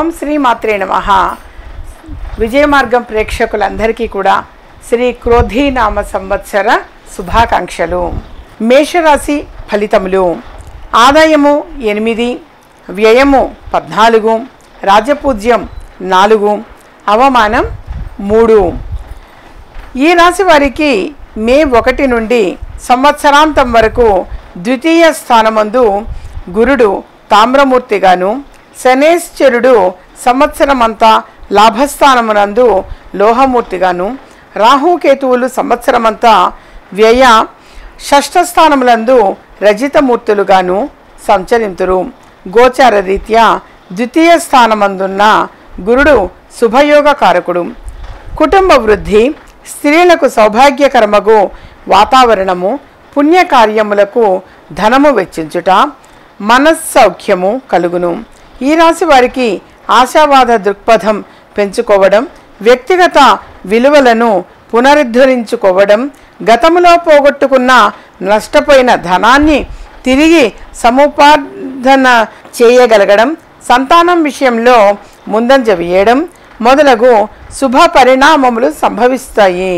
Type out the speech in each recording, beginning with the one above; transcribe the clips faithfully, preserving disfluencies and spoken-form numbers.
ఓం శ్రీ మాత్రే నమః. విజయమార్గం ప్రేక్షకులందరికీ కూడా శ్రీ క్రోధీనామ సంవత్సర శుభాకాంక్షలు. మేషరాశి ఫలితములు. ఆదాయము ఎనిమిది, వ్యయము పద్నాలుగు, రాజపూజ్యం నాలుగు, అవమానం మూడు. ఈ రాశి వారికి మే ఒకటి నుండి సంవత్సరాంతం వరకు ద్వితీయ స్థానమందు గురుడు తామ్రమూర్తిగాను, శనేశ్వరుడు సంవత్సరమంతా లాభస్థానమునందు లోహమూర్తిగాను, రాహుకేతువులు సంవత్సరమంతా వ్యయ షష్ఠస్థానములందు రజితమూర్తులుగాను సంచరింతురు. గోచార రీత్యా ద్వితీయ స్థానమందున్న గురుడు శుభయోగ కారకుడు. కుటుంబ వృద్ధి, స్త్రీలకు సౌభాగ్యకరమగు వాతావరణము, పుణ్యకార్యములకు ధనము వెచ్చించుట, మనస్సౌఖ్యము కలుగును. ఈ రాశి వారికి ఆశావాద దృక్పథం పెంచుకోవడం, వ్యక్తిగత విలువలను పునరుద్ధరించుకోవడం, గతములో పోగొట్టుకున్న నష్టపోయిన ధనాన్ని తిరిగి సముపార్జన చేయగలగడం, సంతానం విషయంలో ముందంజ వేయడం మొదలగు శుభ పరిణామములు సంభవిస్తాయి.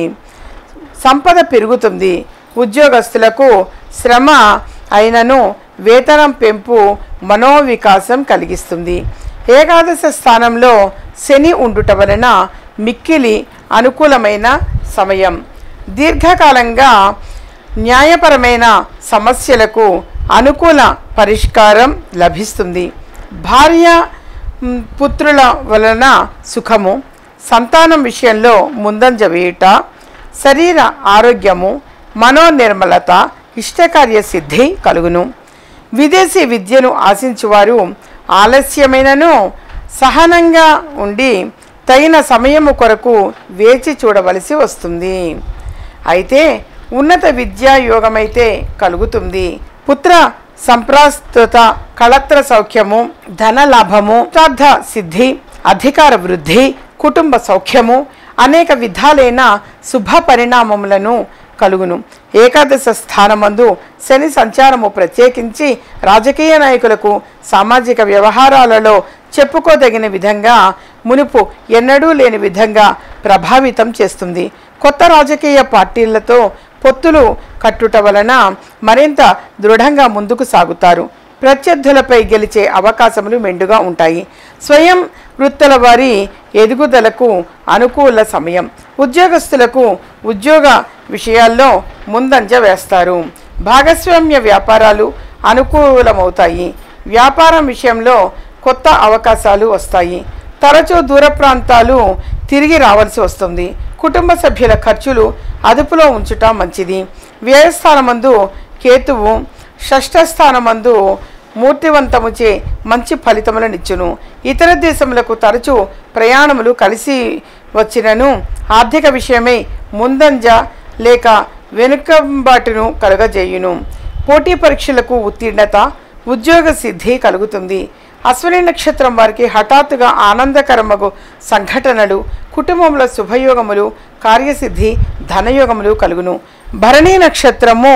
సంపద పెరుగుతుంది. ఉద్యోగస్తులకు శ్రమ అయినను వేతనం పెంపు మనోవికాసం కలిగిస్తుంది. ఏకాదశ స్థానంలో శని ఉండుట వలన మిక్కిలి అనుకూలమైన సమయం. దీర్ఘకాలంగా న్యాయపరమైన సమస్యలకు అనుకూల పరిష్కారం లభిస్తుంది. భార్య పుత్రుల వలన సుఖము, సంతానం విషయంలో ముందంజ వేయుట, శరీర ఆరోగ్యము, మనోనిర్మలత, ఇష్టకార్య సిద్ధి కలుగును. విదేశీ విద్యను ఆశించువారు ఆలస్యమైనను సహనంగా ఉండి తగిన సమయము కొరకు వేచి చూడవలసి వస్తుంది. అయితే ఉన్నత విద్యా యోగమైతే కలుగుతుంది. పుత్ర సంప్రాస్తుత, కళత్ర సౌఖ్యము, ధన లాభము, ఇష్టార్థ సిద్ధి, అధికార వృద్ధి, కుటుంబ సౌఖ్యము, అనేక విధాలైన శుభ పరిణామములను కలుగును. ఏకాదశ స్థానమందు శని సంచారము ప్రత్యేకించి రాజకీయ నాయకులకు సామాజిక వ్యవహారాలలో చెప్పుకోదగిన విధంగా మునుపు ఎన్నడూ లేని విధంగా ప్రభావితం చేస్తుంది. కొత్త రాజకీయ పార్టీలతో పొత్తులు కట్టుట వలన మరింత దృఢంగా ముందుకు సాగుతారు. ప్రత్యర్థులపై గెలిచే అవకాశములు మెండుగా ఉంటాయి. స్వయం వృత్తుల వారి ఎదుగుదలకు అనుకూల సమయం. ఉద్యోగస్తులకు ఉద్యోగ విషయాల్లో ముందంజ వేస్తారు. భాగస్వామ్య వ్యాపారాలు అనుకూలమవుతాయి. వ్యాపారం విషయంలో కొత్త అవకాశాలు వస్తాయి. తరచూ దూర ప్రాంతాలు తిరిగి రావాల్సి వస్తుంది. కుటుంబ సభ్యుల ఖర్చులు అదుపులో ఉంచుట మంచిది. వ్యయస్థానమందు కేతువు షష్ఠస్థానమందు మూర్తివంతముచే మంచి ఫలితములనిచ్చును. ఇతర దేశములకు తరచూ ప్రయాణములు కలిసి వచ్చినను ఆర్థిక విషయమై ముందంజ లేక వెనుకంబాటును కలుగజేయును. పోటీ పరీక్షలకు ఉత్తీర్ణత, ఉద్యోగ సిద్ధి కలుగుతుంది. అశ్విని నక్షత్రం వారికి హఠాత్తుగా ఆనందకరమగు సంఘటనలు, కుటుంబంలో శుభయోగములు, కార్యసిద్ధి, ధనయోగములు కలుగును. భరణీ నక్షత్రము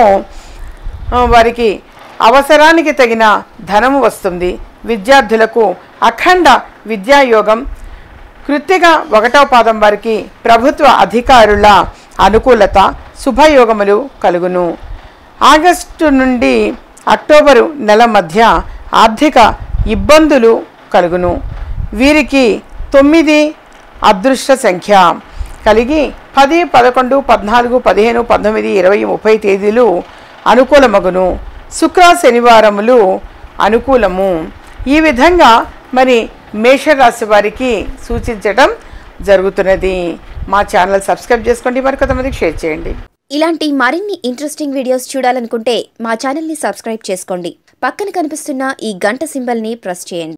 వారికి అవసరానికి తగిన ధనము వస్తుంది. విద్యార్థులకు అఖండ విద్యాయోగం. కృత్తిక ఒకటవ పాదం వారికి ప్రభుత్వ అధికారుల అనుకూలత, శుభయోగములు కలుగును. ఆగస్టు నుండి అక్టోబరు నెల మధ్య ఆర్థిక ఇబ్బందులు కలుగును. వీరికి తొమ్మిది అదృష్ట సంఖ్య కలిగి పది, పదకొండు, పద్నాలుగు, పదిహేను, పంతొమ్మిది, ఇరవై, ముప్పై తేదీలు అనుకూలమగును. శుక్ర శనివారములు అనుకూలము. ఈ విధంగా మరి మేషరాశి వారికి సూచించడం జరుగుతున్నది. మా ఛానల్ సబ్స్క్రైబ్ చేసుకోండి, మరి కొంతమందికి షేర్ చేయండి. ఇలాంటి మరిన్ని ఇంట్రెస్టింగ్ వీడియోస్ చూడాలనుకుంటే మా ఛానల్ని సబ్స్క్రైబ్ చేసుకోండి. పక్కన కనిపిస్తున్న ఈ గంట సింబల్ని ప్రెస్ చేయండి.